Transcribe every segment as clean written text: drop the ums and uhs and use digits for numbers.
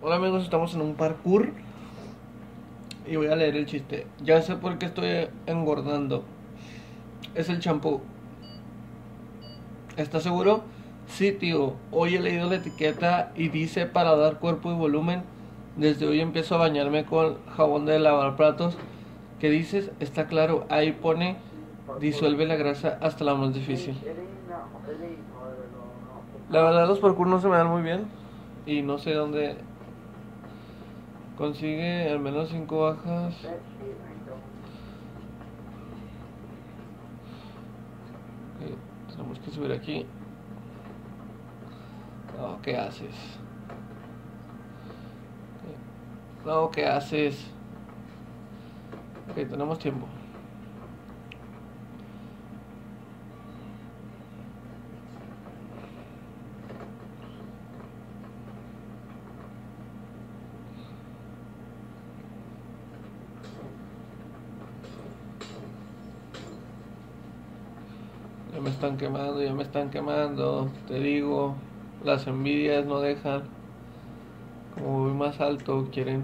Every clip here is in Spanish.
Hola amigos, estamos en un parkour y voy a leer el chiste. Ya sé por qué estoy engordando. Es el champú. ¿Estás seguro? Sí, tío. Hoy he leído la etiqueta y dice para dar cuerpo y volumen. Desde hoy empiezo a bañarme con jabón de lavar platos. ¿Qué dices? Está claro. Ahí pone disuelve la grasa hasta la más difícil. La verdad los parkour no se me dan muy bien y no sé dónde consigue al menos 5 bajas. Tenemos que subir aquí. No, ¿qué haces? No, ¿qué haces? Ok, tenemos tiempo. Ya me están quemando, ya me están quemando. Te digo, las envidias no dejan. Como voy más alto, quieren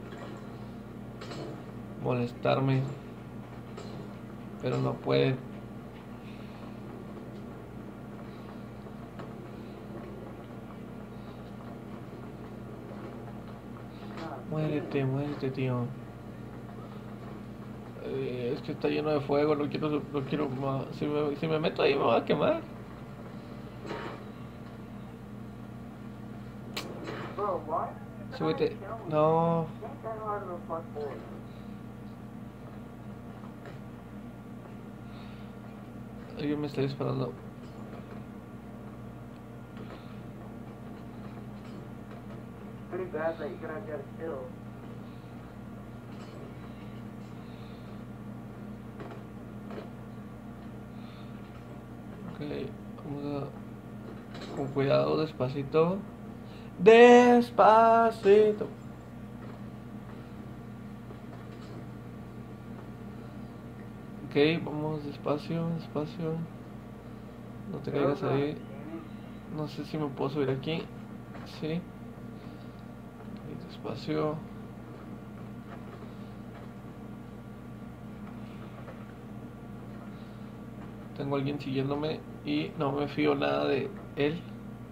molestarme, pero no pueden. Muérete, muérete, tío. Es que está lleno de fuego, no quiero más. Si me meto ahí me va a quemar. Súbete. No. Alguien me está disparando. Ok, vamos a... Con cuidado, despacito. Despacito. Ok, vamos despacio, despacio. No te caigas ahí. No sé si me puedo subir aquí. Sí. Ok, despacio. Tengo a alguien siguiéndome y no me fío nada de él.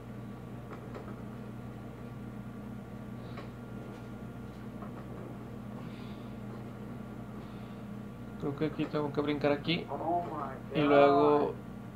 Creo que aquí tengo que brincar aquí. Y luego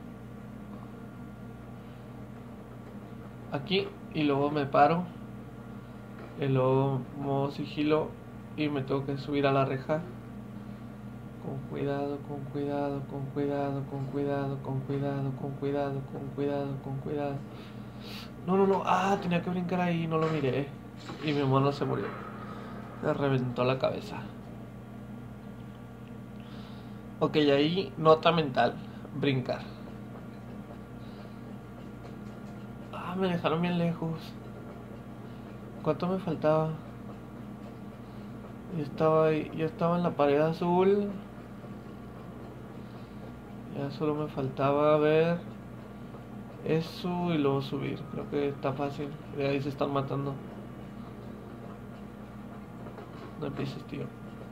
aquí. Y luego me paro. Y luego modo sigilo. Y me tengo que subir a la reja. Con cuidado, con cuidado, con cuidado, con cuidado, con cuidado, con cuidado, con cuidado, con cuidado. No, no, no. Ah, tenía que brincar ahí, no lo miré. Y mi hermano se murió. Me reventó la cabeza. Ok, ahí nota mental. Brincar. Ah, me dejaron bien lejos. ¿Cuánto me faltaba? Ya estaba en la pared azul. Ya solo me faltaba ver eso y luego subir. Creo que está fácil. De ahí se están matando. No empieces, tío.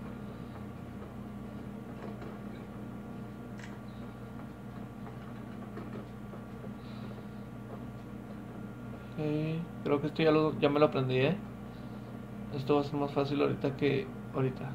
Ok, creo que esto ya me lo aprendí, ¿eh? Esto va a ser más fácil ahorita que ahorita.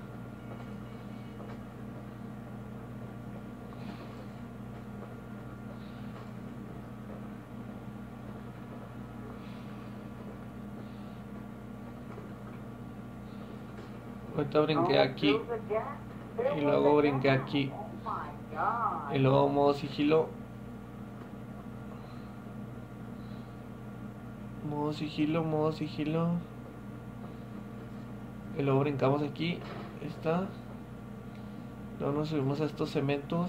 Ahorita brinqué aquí. Y luego brinqué aquí. Y luego modo sigilo. Modo sigilo, modo sigilo. Y luego brincamos aquí. Está. Luego nos subimos a estos cementos.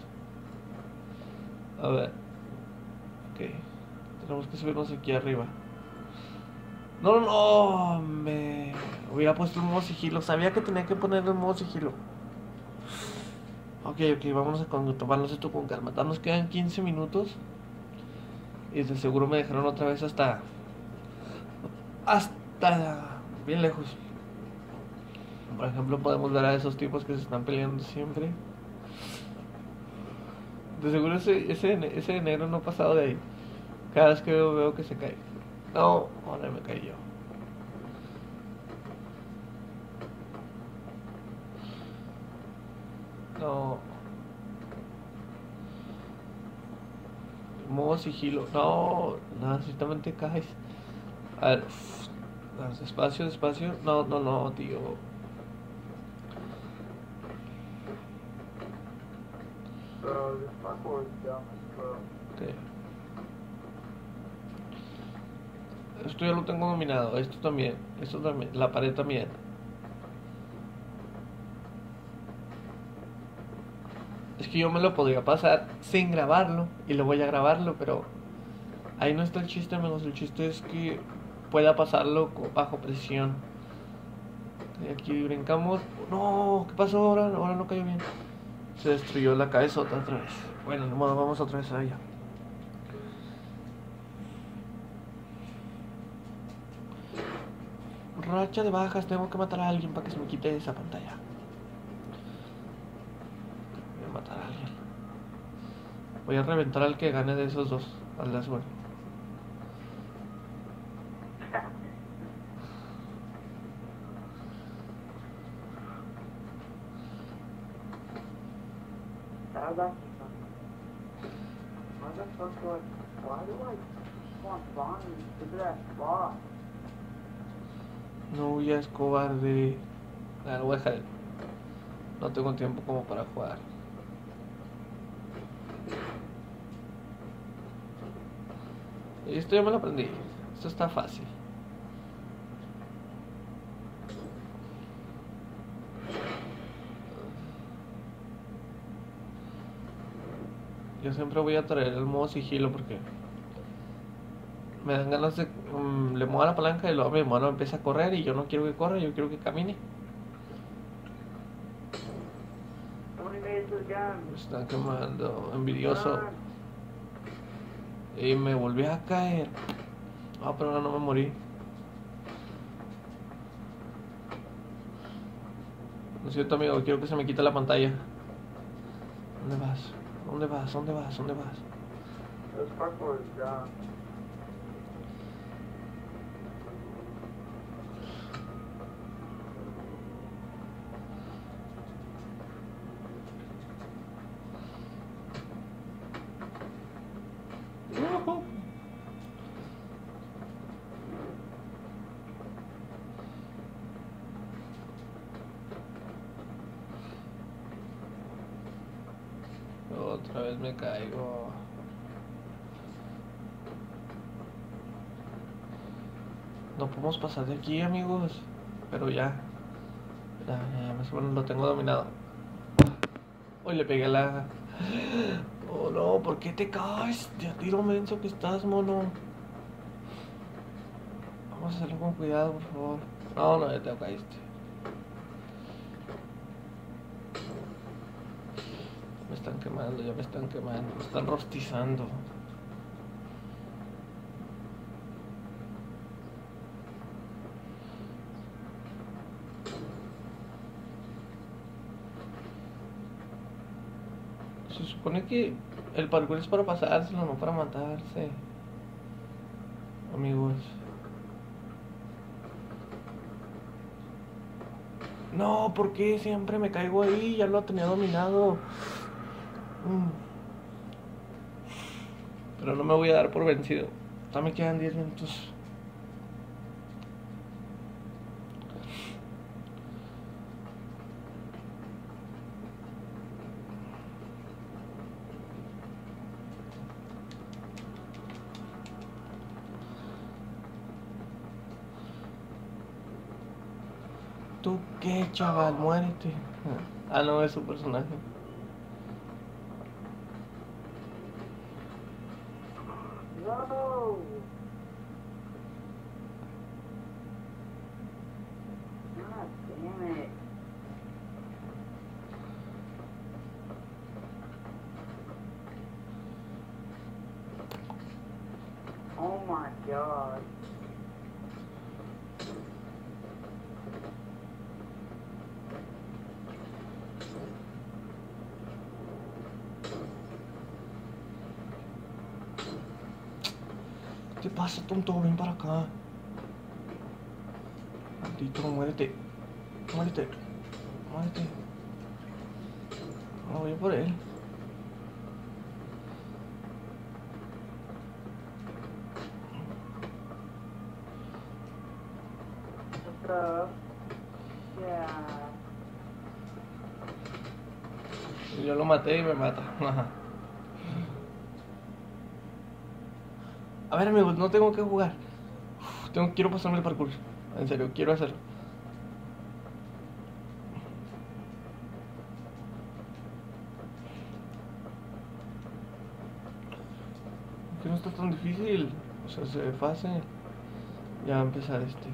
A ver. Ok. Tenemos que subirnos aquí arriba. No, no, no. Me hubiera puesto el modo sigilo. Sabía que tenía que poner el modo sigilo. Ok, vámonos a tomarnos esto con calma. Nos quedan 15 minutos. Y de seguro me dejaron otra vez hasta bien lejos. Por ejemplo, podemos ver a esos tipos que se están peleando siempre. De seguro ese enero no ha pasado de ahí. Cada vez que veo que se cae. No, ahora me caí yo. No. Modo sigilo. No, no, si también te caes. A ver, despacio, despacio. No, no, no, tío. Bro, this parkour is dumb as fuck. Sí. Esto ya lo tengo dominado. Esto también. Esto también. La pared también. Es que yo me lo podría pasar sin grabarlo. Y lo voy a grabarlo, pero ahí no está el chiste, amigos. El chiste es que pueda pasarlo bajo presión. Y aquí brincamos. No, ¿qué pasó ahora? Ahora no cayó bien. Se destruyó la cabeza otra vez. Bueno, de modo, vamos otra vez a ella. Racha de bajas, tengo que matar a alguien para que se me quite esa pantalla. Voy a matar a alguien. Voy a reventar al que gane de esos dos. Al de azul. That was actually funny. Motherfucker, why do I want Bonnie to that spot? No huyas, cobarde. Ah, lo voy a dejar. No tengo tiempo como para jugar. Y esto ya me lo aprendí. Esto está fácil. Yo siempre voy a traer el modo sigilo porque me dan ganas de... le muevo la palanca y luego mi hermano empieza a correr y yo no quiero que corra, yo quiero que camine. Somebody made it to the gun. Me están quemando, envidioso. Run. Y me volví a caer. Ah, pero ahora no me morí. Lo siento, amigo, quiero que se me quite la pantalla. ¿Dónde vas? ¿Dónde vas? ¿Dónde vas? ¿Dónde vas? This parkour is dumb. Otra vez me caigo. No podemos pasar de aquí, amigos. Pero ya. Ya más o menos lo tengo dominado. Hoy le pegué la... Oh no, ¿por qué te caes? Ya tiro menso que estás, mono. Vamos a hacerlo con cuidado, por favor. No, no, ya te caíste. Me están quemando, ya me están quemando. Me están rostizando. Se supone que el parkour es para pasárselo, no para matarse. Amigos. No, ¿por qué siempre me caigo ahí? Ya lo tenía dominado. Pero no me voy a dar por vencido. Ya me quedan 10 minutos. ¿Tú qué, chaval? Muérete. Ah, no, es su personaje. No! God damn it. Oh my god. ¿Qué te pasa, tonto? Ven para acá. Maldito, muérete. Muérete. Muérete. No, voy a por él. What's up? Yeah. Yo lo maté y me mata. Ajá. A ver, amigos, no tengo que jugar. Quiero pasarme el parkour. En serio, quiero hacerlo. Que no está tan difícil. O sea, se ve fácil. Ya va a empezar este.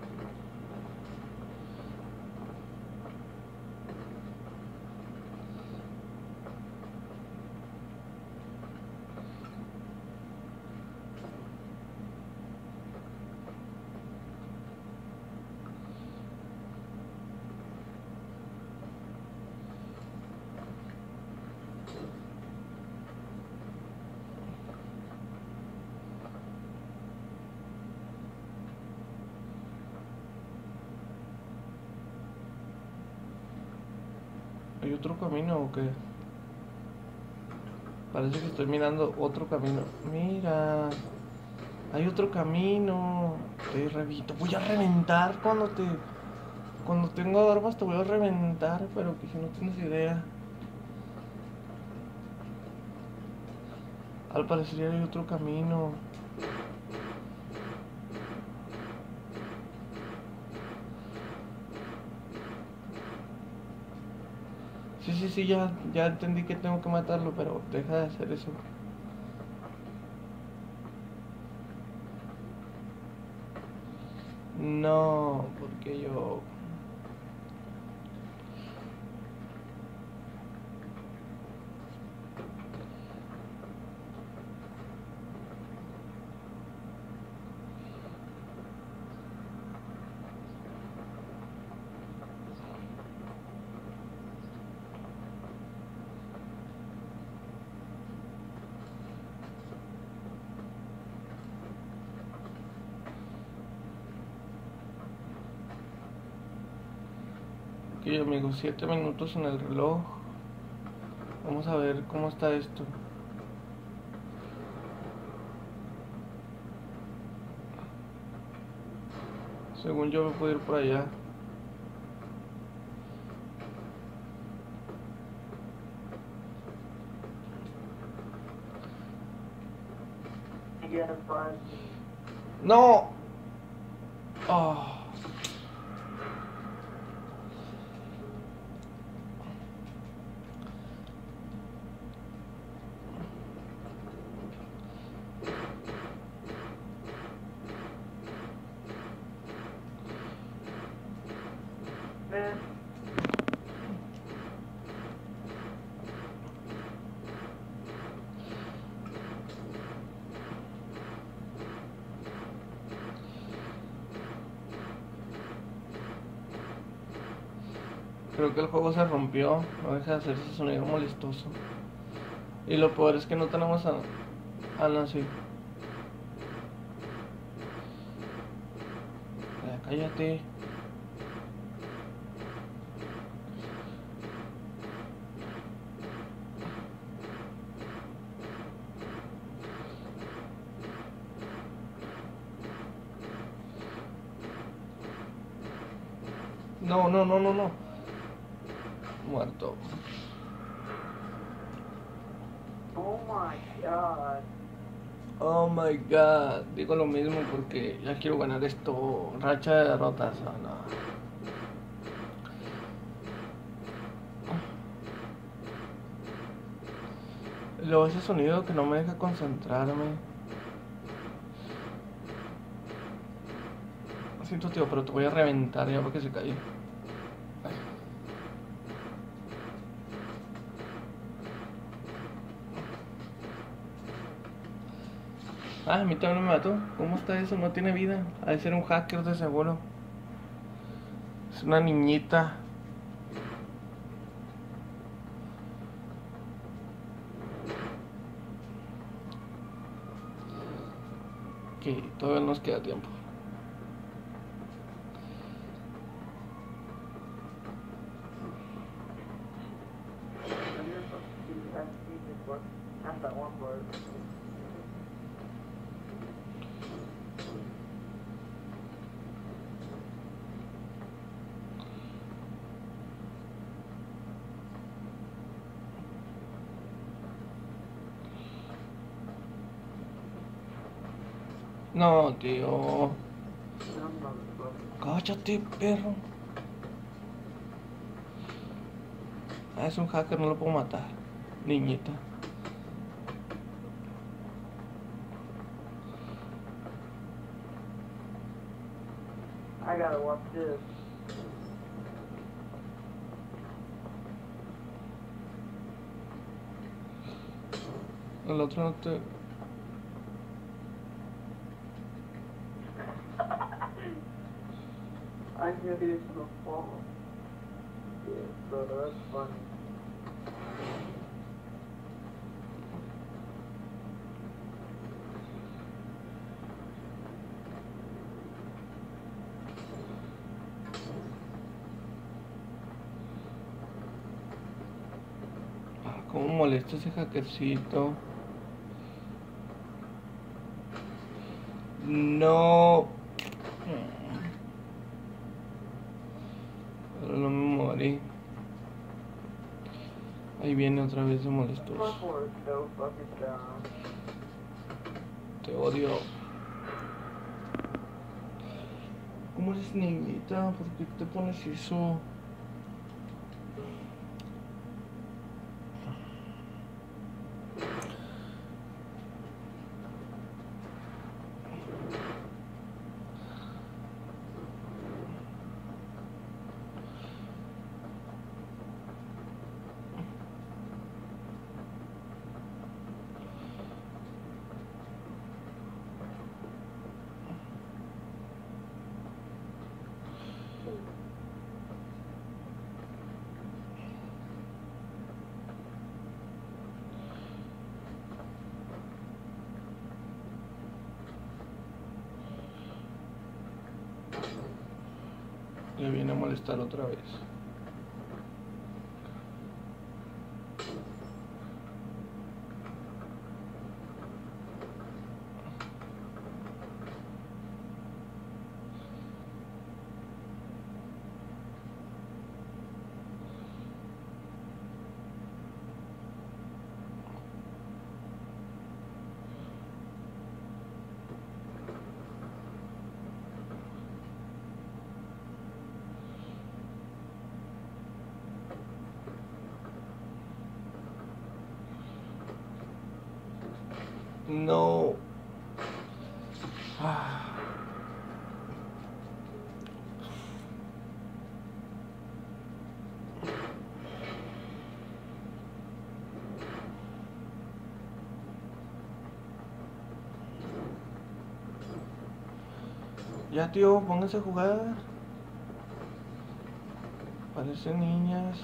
¿Hay otro camino o qué? Parece que estoy mirando otro camino. Mira, hay otro camino. Te revito. Voy a reventar cuando tengo armas te voy a reventar, pero que si no tienes idea. Al parecer hay otro camino. Sí, ya entendí que tengo que matarlo, pero deja de hacer eso. No, porque yo... Ok, amigos, 7 minutos en el reloj. Vamos a ver cómo está esto. Según yo me puedo ir por allá. Yeah, but ¡No! Oh. man, Creo que el juego se rompió. No deja de hacer ese sonido molestoso. Y lo peor es que no tenemos a... Ah, no, sí. Ya, cállate. No. Muerto. oh my god. Oh my god. Digo lo mismo porque ya quiero ganar esto. Racha de derrotas. Ah, no. Luego ese sonido que no me deja concentrarme. Siento, tío, pero te voy a reventar ya porque se cayó. Ah, a mí también me mató. ¿Cómo está eso? No tiene vida. Ha de ser un hacker de seguro. Es una niñita. que todavía nos queda tiempo. And you're supposed to do SC before. That's that one word. No, tío. Some motherfucker. Cállate, perro. Ah, es un hacker, no lo puedo matar. Niñita. I gotta watch this. El otro no te... I knew he was gonna fall. Yeah, bro, that's funny. Ah, cómo molesta ese hackercito. No. Pero no me morí. Ahí viene otra vez de molestoso. Parkour is so fucking dumb. Te odio. ¿Cómo eres niñita? ¿Por qué te pones eso? Le viene a molestar otra vez. No. Ah. Ya, tío, pónganse a jugar. Parecen niñas.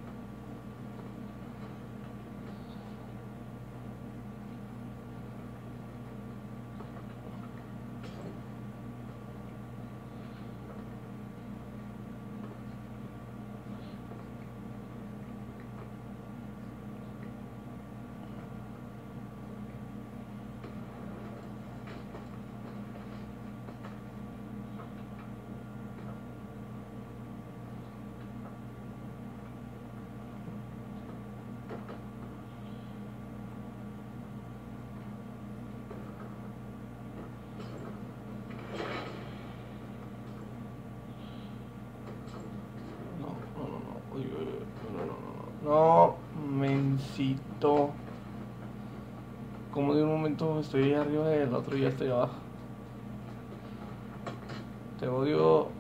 Uy, uy, uy, no, mencito. Como de un momento estoy arriba del otro y ya estoy abajo. Te odio.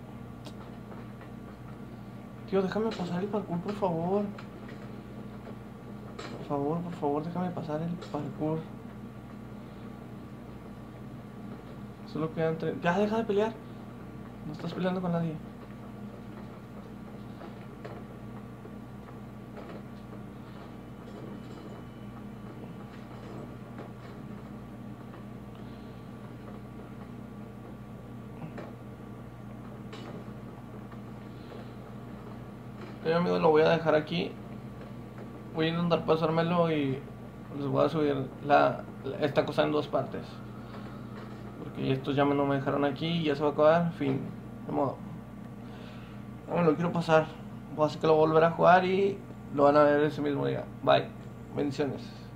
Tío, déjame pasar el parkour, por favor. Por favor, déjame pasar el parkour. Solo quedan 3. Ya, deja de pelear. No estás peleando con nadie. amigos, lo voy a dejar aquí. Voy a intentar pasármelo y les voy a subir esta cosa en 2 partes. Porque estos ya no me dejaron aquí y ya se va a acabar. Fin, de modo. No me lo quiero pasar. Así que lo voy a volver a jugar y lo van a ver ese mismo día. Bye. Bendiciones.